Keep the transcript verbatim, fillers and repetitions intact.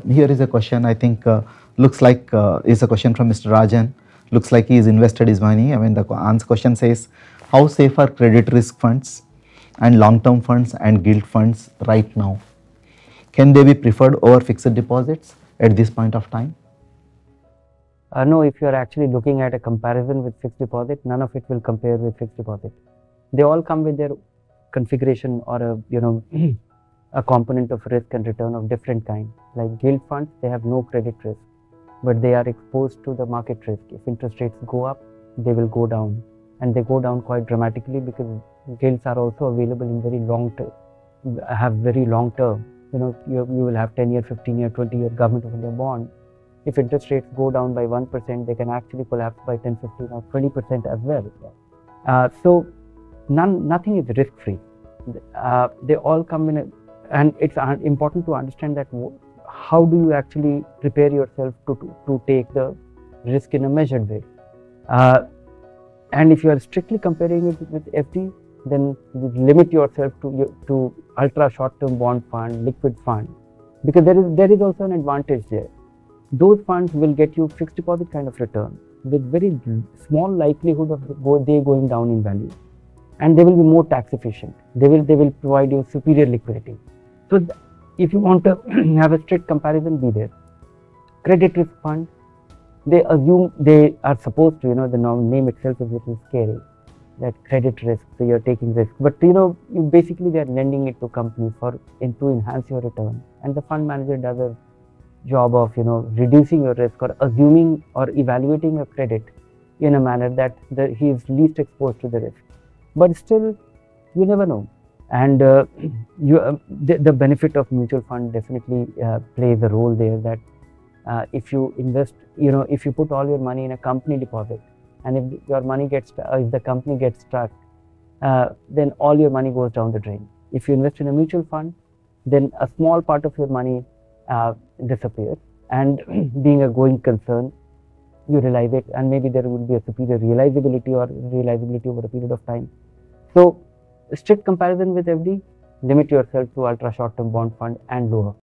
here is a question, I think, uh, looks like uh, is a question from Mister Rajan. Looks like he has invested his money. I mean, the answer question says, how safe are credit risk funds and long-term funds and gilt funds right now? Can they be preferred over fixed deposits at this point of time? Uh, no, if you are actually looking at a comparison with fixed deposit, none of it will compare with fixed deposit. They all come with their configuration or a, you know, a component of risk and return of different kind. Like gilt funds, they have no credit risk, but they are exposed to the market risk. If interest rates go up, they will go down, and they go down quite dramatically because gilts are also available in very long term, have very long term. You know, you, you will have ten year, fifteen year, twenty year government of India bond. If interest rates go down by one percent, they can actually collapse by ten, fifteen or twenty percent as well. Uh, so none, nothing is risk free. Uh, they all come in a, and it's important to understand that how do you actually prepare yourself to, to, to take the risk in a measured way. Uh, and if you are strictly comparing it with F D, then you limit yourself to, to ultra short-term bond fund, liquid fund, because there is, there is also an advantage there. Those funds will get you fixed deposit kind of return with very small likelihood of go, they going down in value, and they will be more tax efficient. They will, they will provide you superior liquidity. So if you want to have a strict comparison, be there. Credit risk fund, they assume they are supposed to, you know, the name itself is a little scary, that credit risk, so you're taking risk. But you know, you basically they are lending it to companies for in, to enhance your return, and the fund manager does a job of, you know, reducing your risk or assuming or evaluating your credit in a manner that the, he is least exposed to the risk. But still, you never know. And uh, you, uh, the, the benefit of mutual fund definitely uh, plays a role there, that uh, if you invest, you know, if you put all your money in a company deposit, and if your money gets, uh, if the company gets stuck, uh, then all your money goes down the drain. If you invest in a mutual fund, then a small part of your money uh, disappears, and being a going concern, you realize it, and maybe there will be a superior realizability or realizability over a period of time. So strict comparison with F D, limit yourself to ultra short term bond fund and lower.